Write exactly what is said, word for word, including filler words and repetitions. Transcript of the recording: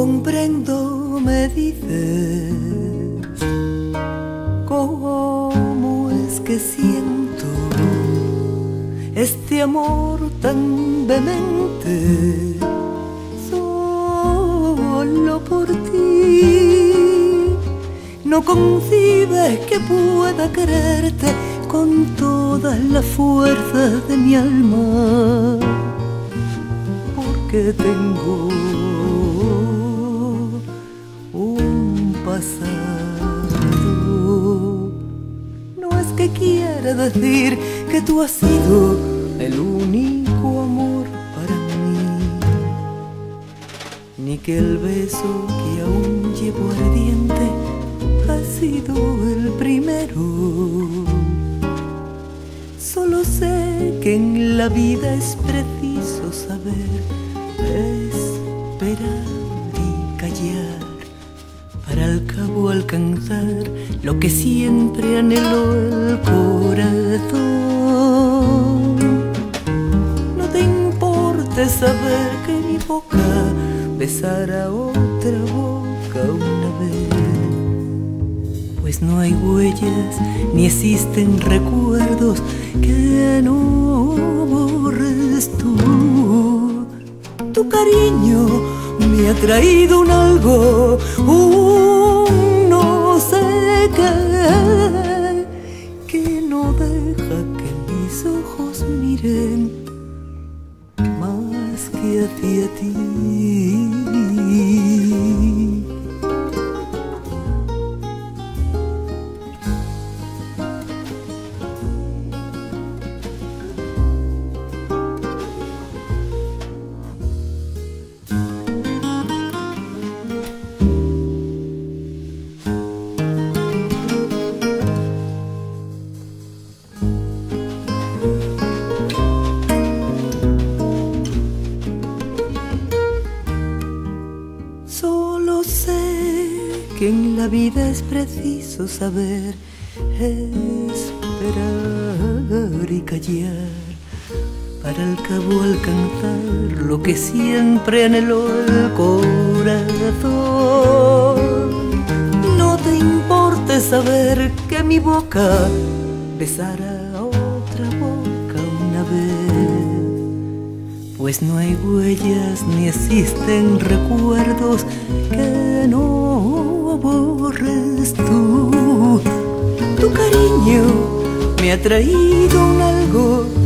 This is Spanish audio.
comprendo, me dices, cómo es que siento este amor tan demente solo por ti. No concibes que pueda quererte con todas las fuerzas de mi alma, porque tengo un pasado. No es que quiera decir que tú has sido el único amor para mí, ni que el beso que aún llevo ardiente ha sido el primero. Solo sé que en la vida es preciso saber esperar y callar, para al cabo alcanzar lo que siempre anheló el corazón. No te importe saber que mi boca besara otra boca una vez, pues no hay huellas ni existen recuerdos que no borres tú. Tu cariño me ha traído un algo, un no sé qué, que no deja que mis ojos miren más que hacia ti. Solo sé que en la vida es preciso saber esperar y callar, para al cabo alcanzar lo que siempre anheló el corazón. No te importe saber que mi boca besara a otra boca una vez, pues no hay huellas ni existen recuerdos que no borres tú. Tu cariño me ha traído un algo,